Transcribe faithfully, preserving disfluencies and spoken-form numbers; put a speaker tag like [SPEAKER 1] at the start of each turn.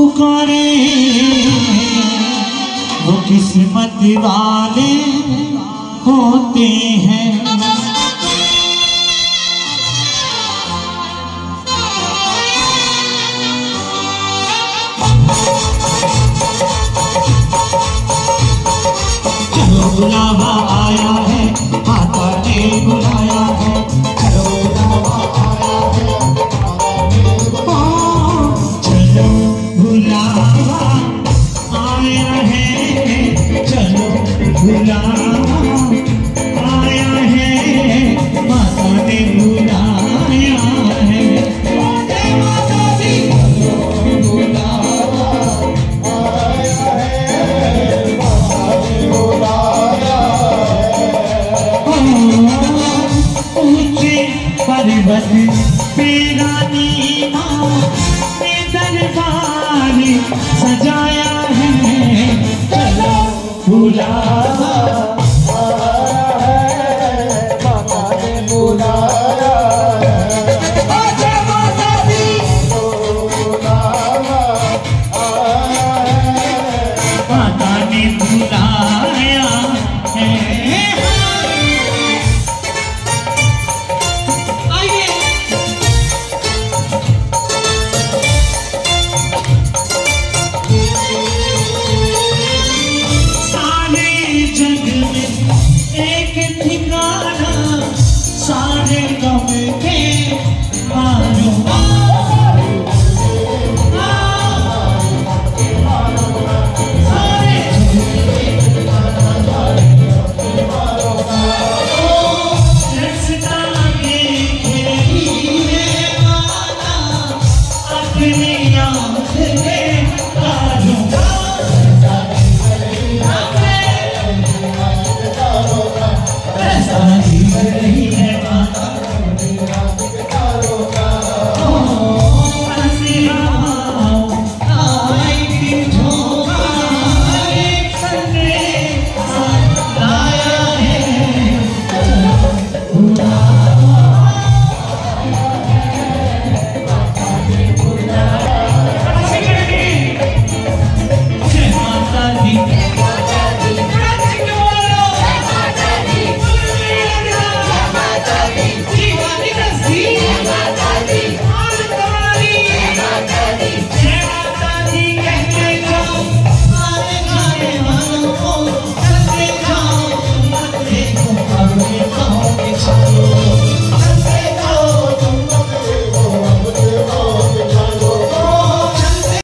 [SPEAKER 1] पुकारे वो किस्मत वाले होते हैं। चलो बुलावा आया है, माता ने बुलाया है। चलो बुलावा आया है, चलो बुलावा आया है, चलो बुलावा आया है, माता ने बुलाया है। माता जी चलो बुलावा आया है, माता ने बुलाया है। ऊंचे पर्वत पे रानी माँ ने दरबार सजाया है। चलो बुलावा